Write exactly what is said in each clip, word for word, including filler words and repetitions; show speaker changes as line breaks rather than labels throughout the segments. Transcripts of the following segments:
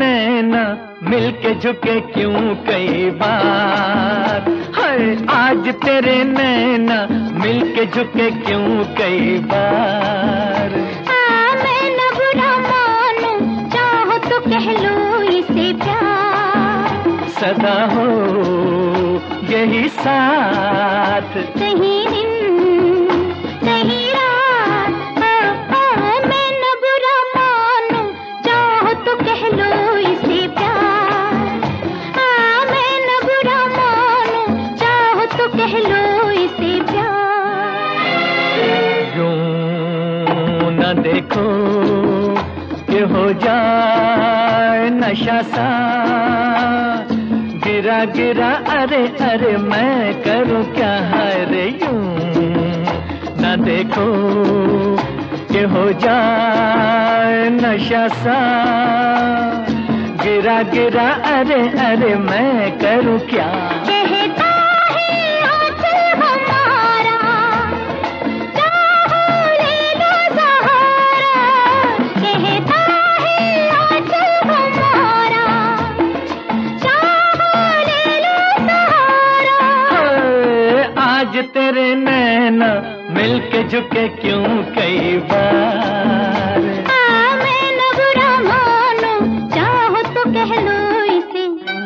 नैना मिलके झुके क्यों कई बार, हाय आज तेरे नैना मिलके झुके क्यों कई बार।
हाँ मैं न बुरा मानूं, चाहो तो कह लो इसे प्यार।
सदा हो यही साथ,
कहीं दिन कहीं रात। मैं न बुरा मानूं, चाहो तो कह लो इसे प्यार। हाँ मैं न बुरा मानूं, चाहो तो कह लो इसे प्यार।
यूं न देखो कि हो जाए नशा सा, गिरा गिरा अरे अरे मैं करूं क्या है रे। यूं न देखो कि हो जाए नशा सा, गिरा गिरा अरे अरे मैं करूं क्या।
कहता है आंचल हमारा, चाहो ले लो सहारा। कहता है आंचल हमारा, चाहो ले लो सहारा।
हाय, आज तेरे नैना मिलके झुके क्यों कई बार।
हाँ मैं न बुरा मानूं, चाहो तो कह लो इसे।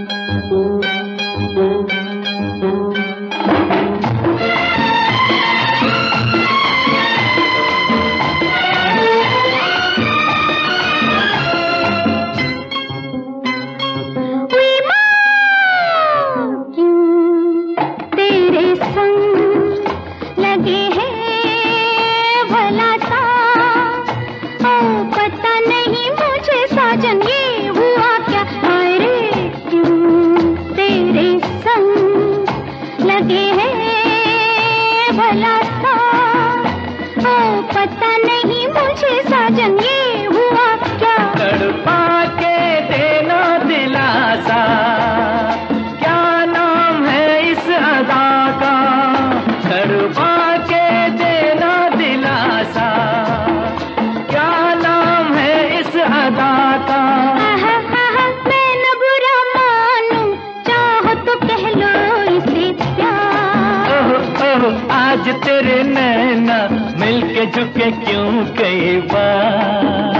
उई माँ, क्यों तेरे संग लगे हैं भला सा। ओ पता नहीं मुझे साजन ये हुआ क्या। हाय रे क्यों तेरे संग लगे हैं भला सा। ओ पता नहीं मुझे साजन ये हुआ क्या।
तड़पा के देना दिलासा, क्या नाम है इस अदा का। तड़पा के देना दिलासा, क्या नाम है इस अदा का।
आहा, आहा, मैं न बुरा मानूं, चाहो तो कह लो इसे प्यार।
ओह ओह आज तेरे नैना मिलके झुके क्यों कई बार।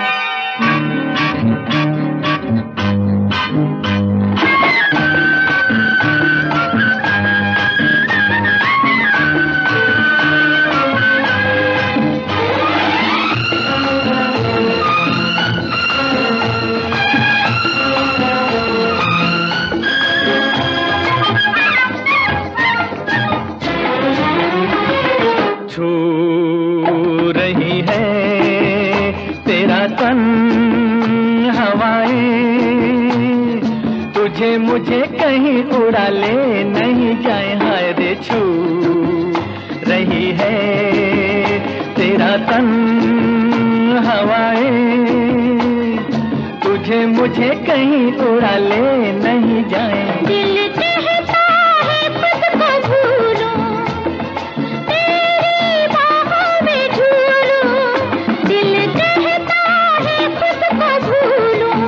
छू रही है तेरा तन हवाएं, तुझे मुझे कहीं उड़ा ले नहीं जाए। हाय रे छू रही है तेरा तन हवाएं, तुझे मुझे कहीं उड़ा ले नहीं जाए।
दिल कहता है खुद को भूलूं, तेरी बाहों में झूलूं। दिल कहता है खुद को भूलूं,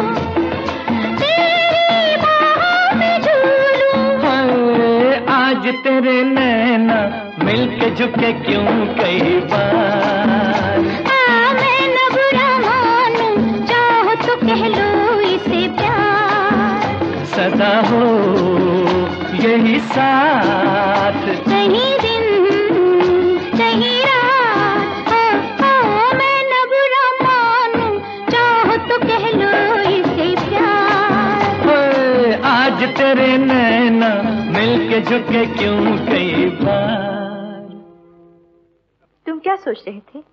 तेरी बाहों में झूलूं।
हाय आज तेरे नैना मिलके झुके क्यों कई बार।
हाँ मैं न बुरा मानूं, चाहो तो कह लो इसे प्यार।
सदा हो यही साथ,
कहीं दिन कहीं रात। हो, हो, मैं न बुरा मानूं, चाहो तो कह लो इसे प्यार।
हाय आज तेरे नैना मिलके झुके क्यों कई बार।
तुम क्या सोच रहे थे?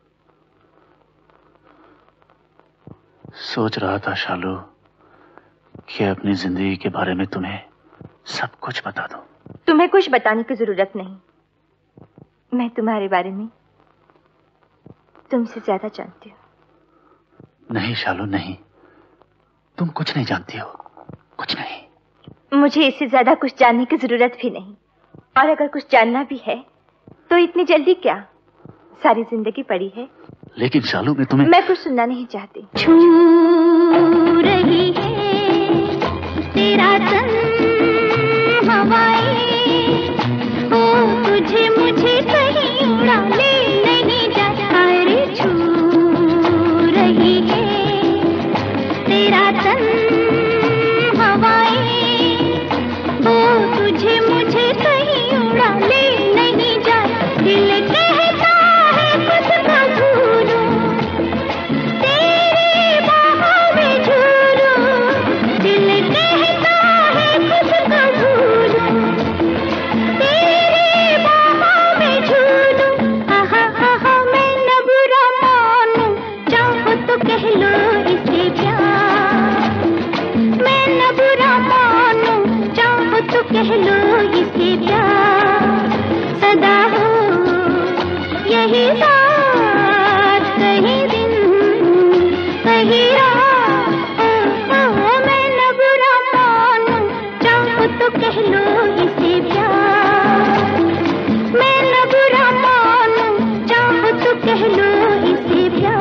सोच रहा था शालू कि अपनी जिंदगी के बारे में तुम्हें सब कुछ बता दूं।
तुम्हें कुछ बताने की जरूरत नहीं। मैं तुम्हारे बारे में तुमसे ज्यादा जानती हूँ।
नहीं शालू नहीं, तुम कुछ नहीं जानती हो, कुछ नहीं।
मुझे इससे ज्यादा कुछ जानने की जरूरत भी नहीं, और अगर कुछ जानना भी है तो इतनी जल्दी क्या, सारी जिंदगी पड़ी है।
लेकिन शालू मैं तुम्हें
मैं कुछ सुनना नहीं चाहती।
छू रही मेरा तन हवाएं, ओ तुझे मुझे कहीं उड़ा ले नहीं जाए, दिल कहता है कुछ का झूलूं, तेरी बाहों में झूलूं, दिल कहता है कुछ का झूलूं, तेरी बाहों में झूलूं। आहा आहा मैं न बुरा मानूं, चाहो तो कह लो इसे प्यार, मैं न बुरा मानूं, चाहो तो कह लो इसे प्यार, सदा हो यही साथ, कहीं दिन कहीं रात, ओ, ओ, मैं न बुरा मानूं, चाहो तो कह लो इसे प्यार, मैं न बुरा मानूं, चाहो तो कह लो इसे प्यार।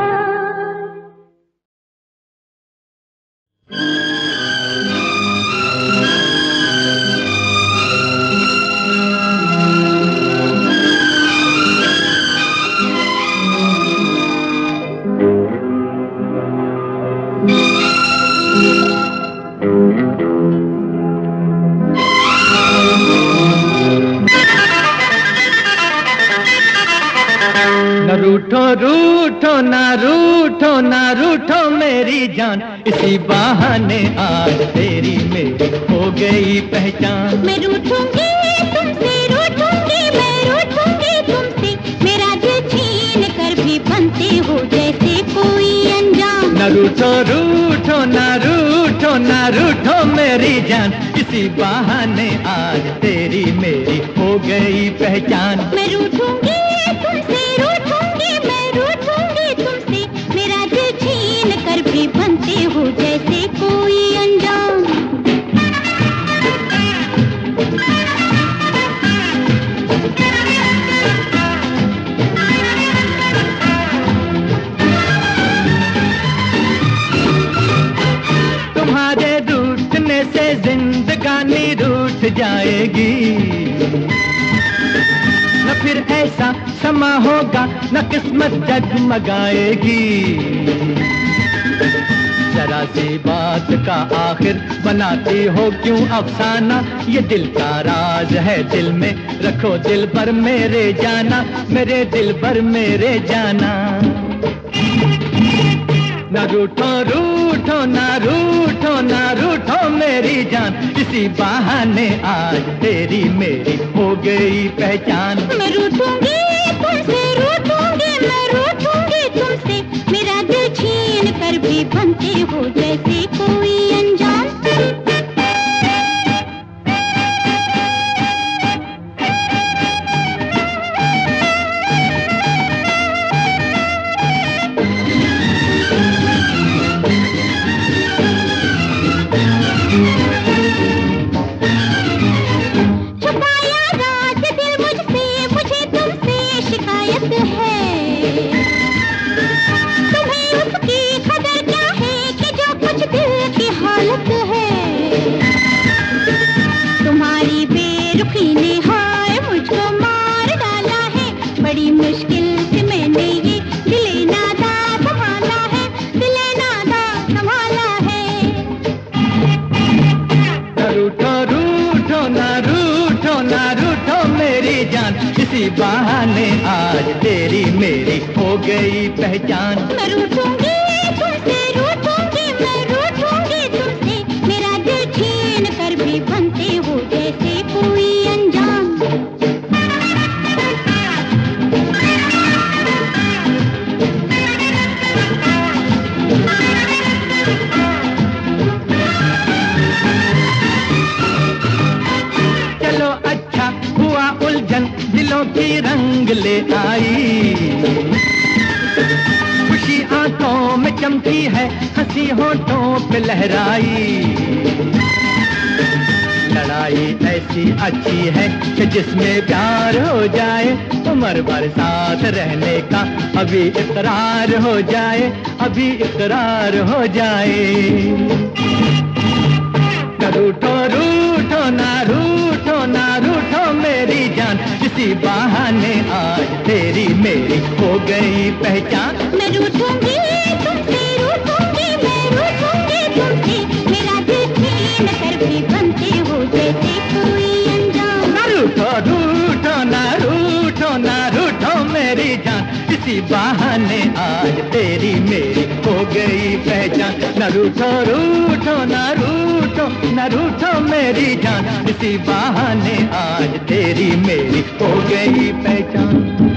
न रूठो रूठो ना रूठो ना रूठो मेरी जान, इसी बहाने आज तेरी मेरी हो गई पहचान।
मैं रूठूंगी तुमसे, रूठूंगी मैं रूठूंगी तुमसे, मेरा दिल छीन कर भी बनते हो जैसे कोई अनजान।
न रूठो रूठो ना रूठो ना रूठो मेरी जान, इसी बहाने आज तेरी मेरी हो गई पहचान।
मैं रूठूंगी तुमसे, रूठूंगी मैं रूठूंगी तुमसे, मेरा दिल छीन कर भी बनते हो जैसे कोई अनजान।
तुम्हारे रूठने से जिंदगानी रूठ जाएगी, न फिर ऐसा समा होगा न किस्मत जगमगाएगी। जरा सी बात का आखिर बनाती हो क्यों अफसाना, ये दिल का राज है दिल में रखो दिल पर मेरे जाना, मेरे दिल पर मेरे जाना। ना रूठो रूठो ना रूठो ना रूठो मेरी जान, इसी बहाने आज तेरी मेरी हो गई पहचान।
मैं रूठूंगी तुमसे, रूठूंगी मैं रूठूंगी तुमसे, मेरा दिल छीन कर भी बनते हो जैसे कोई अनजान। छुपाया राज दिल मुझसे, मुझे तुमसे शिकायत है, तुम्हें उसकी खबर क्या है कि जो कुछ दिल की हालत है। तुम्हारी बेरुखी ने हाय मुझको मार डाला है, बड़ी मुश्किल से मैंने ये दिले नादा संभाला है, दिले नादा संभाला है।
ना रूठो रूठो ना रूठो ना रूठो मेरी जान, इसी बहाने आज तेरी मेरी हो गई पहचान।
मैं रूठूंगी तुमसे, रूठूंगी मैं रूठूंगी तुमसे, मेरा दिल छीन कर भी बनते हो जैसे कोई अनजान।
चलो अच्छा हुआ उलझन दिलों की रंग ले आई, खुशी आंखों में चमकी है हंसी होठों पे लहराई। लड़ाई ऐसी अच्छी है कि जिसमें प्यार हो जाए, उम्र भर साथ रहने का अभी इकरार हो जाए, अभी इकरार हो जाए। न रूठो रूठो ना रूठो ना रूठो मेरी जान, इसी बहाने आज तेरी मेरी हो गई पहचान।
मैं रूठूंगी तुमसे, रूठूंगी मैं रूठूंगी तुमसे,
इसी बहाने आज तेरी मेरी हो गई पहचान। न रूठो रूठो न रूठो न रूठो मेरी जान, इसी बहाने आज तेरी मेरी हो गई पहचान।